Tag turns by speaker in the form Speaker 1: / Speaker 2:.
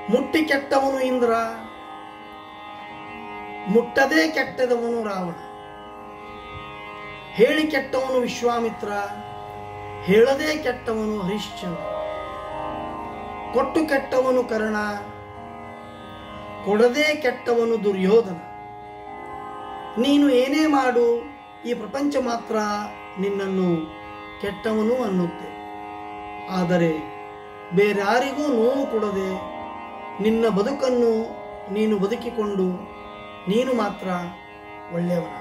Speaker 1: ಮುಟ್ಟಿ ಕೆಟ್ಟವನು ಇಂದ್ರ, ಮುಟ್ಟದೇ ಕೆಟ್ಟದವನು ರಾವಣ. ಹೇಳಿ ಕೆಟ್ಟವನು ವಿಶ್ವಾಮಿತ್ರ, ಹೇಳದೇ ಕೆಟ್ಟವನು ಹರಿಶ್ಚಂದ್ರ. ಕೊಟ್ಟು ಕೆಟ್ಟವನು ಕರ್ಣ, ಕೊಡದೇ ಕೆಟ್ಟವನು ದುರ್ಯೋಧನ. ನೀನು ಏನೇ ಮಾಡು, ಈ ಪ್ರಪಂಚ ಮಾತ್ರ ನಿನ್ನನ್ನು ಕೆಟ್ಟವನು ಅನ್ನುತ್ತೆ. ಆದರೆ ಬೇರ್ಯಾರಿಗೂ ನೋವು ಕೊಡದೆ ನಿನ್ನ ಬದುಕನ್ನು ನೀನು ಬದುಕಿಕೊಂಡು ನೀನು ಮಾತ್ರ ಒಳ್ಳೆಯವನ.